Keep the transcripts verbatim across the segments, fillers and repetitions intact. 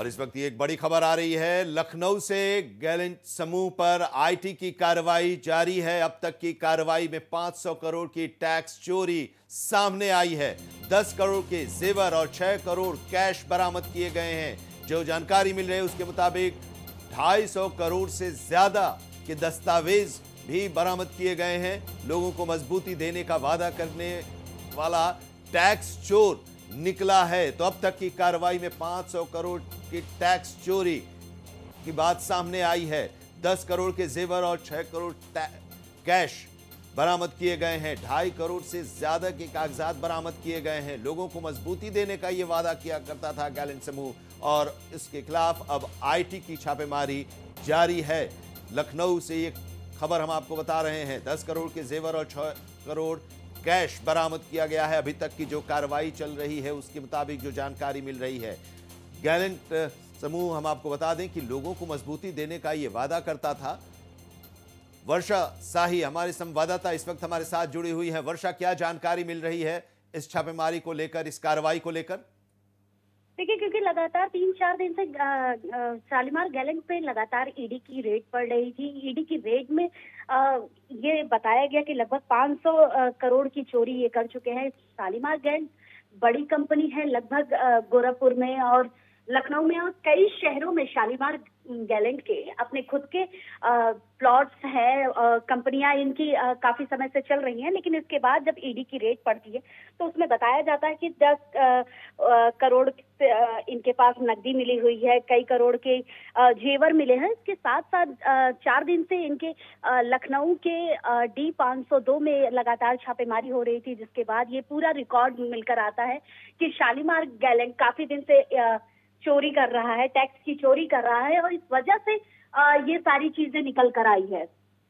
और इस वक्त ये एक बड़ी खबर आ रही है। लखनऊ से गैलेंट समूह पर आईटी की कार्रवाई जारी है। अब तक की कार्रवाई में पाँच सौ करोड़ की टैक्स चोरी सामने आई है। दस करोड़ के जेवर और छह करोड़ कैश बरामद किए गए हैं। जो जानकारी मिल रही है उसके मुताबिक ढाई सौ करोड़ से ज्यादा के दस्तावेज भी बरामद किए गए हैं। लोगों को मजबूती देने का वादा करने वाला टैक्स चोर निकला है। तो अब तक की कार्रवाई में पाँच सौ करोड़ की टैक्स चोरी की बात सामने आई है। दस करोड़ के जेवर और छह करोड़ कैश बरामद किए गए हैं। ढाई करोड़ से ज्यादा के कागजात बरामद किए गए हैं। लोगों को मजबूती देने का यह वादा किया करता था गैलेंट समूह और इसके खिलाफ अब आईटी की छापेमारी जारी है। लखनऊ से ये खबर हम आपको बता रहे हैं। दस करोड़ के जेवर और छह करोड़ कैश बरामद किया गया है। अभी तक की जो कार्रवाई चल रही है उसके मुताबिक जो जानकारी मिल रही है, गैलेंट समूह हम आपको बता दें कि लोगों को मजबूती देने का यह वादा करता था। वर्षा शाही हमारे संवाददाता इस वक्त हमारे साथ जुड़ी हुई है। वर्षा, क्या जानकारी मिल रही है इस छापेमारी को लेकर, इस कार्रवाई को लेकर? देखिए, क्योंकि लगातार तीन चार दिन से शालीमार गैलेंट पे लगातार ईडी की रेड पड़ रही थी। ईडी की रेड में आ, ये बताया गया कि लगभग पाँच सौ करोड़ की चोरी ये कर चुके हैं। शालीमार गैलेंट बड़ी कंपनी है, लगभग गोरखपुर में और लखनऊ में और कई शहरों में शालीमार गैलेंट के अपने खुद के प्लॉट्स है, कंपनियां इनकी आ, काफी समय से चल रही हैं। लेकिन इसके बाद जब ईडी की रेड पड़ती है तो उसमें बताया जाता है कि दस आ, आ, करोड़ आ, इनके पास नकदी मिली हुई है, कई करोड़ के आ, जेवर मिले हैं। इसके साथ साथ आ, चार दिन से इनके आ, लखनऊ के डी पाँच सौ दो में लगातार छापेमारी हो रही थी, जिसके बाद ये पूरा रिकॉर्ड मिलकर आता है कि शालीमार गैलेंट काफी दिन से आ, चोरी कर रहा है, टैक्स की चोरी कर रहा है और इस वजह से आ, ये सारी चीजें निकल कर आई है।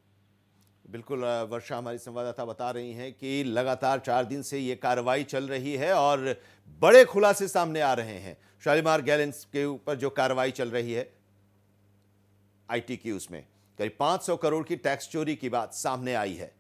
बिल्कुल वर्षा, हमारी संवाददाता बता रही हैं कि लगातार चार दिन से ये कार्रवाई चल रही है और बड़े खुलासे सामने आ रहे हैं। शालीमार गैलेंट के ऊपर जो कार्रवाई चल रही है आईटी की, उसमें करीब पाँच सौ करोड़ की टैक्स चोरी की बात सामने आई है।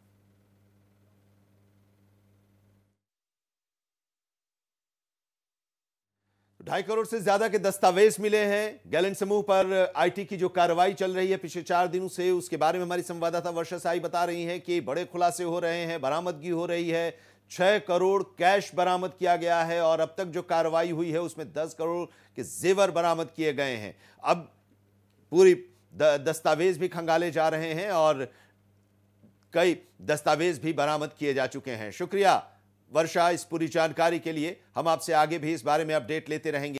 ढाई करोड़ से ज्यादा के दस्तावेज मिले हैं। गैलेंट समूह पर आईटी की जो कार्रवाई चल रही है पिछले चार दिनों से, उसके बारे में हमारी संवाददाता वर्षा शाही बता रही हैं कि बड़े खुलासे हो रहे हैं, बरामदगी हो रही है। छह करोड़ कैश बरामद किया गया है और अब तक जो कार्रवाई हुई है उसमें दस करोड़ के जेवर बरामद किए गए हैं। अब पूरी दस्तावेज भी खंगाले जा रहे हैं और कई दस्तावेज भी बरामद किए जा चुके हैं। शुक्रिया वर्षा इस पूरी जानकारी के लिए। हम आपसे आगे भी इस बारे में अपडेट लेते रहेंगे।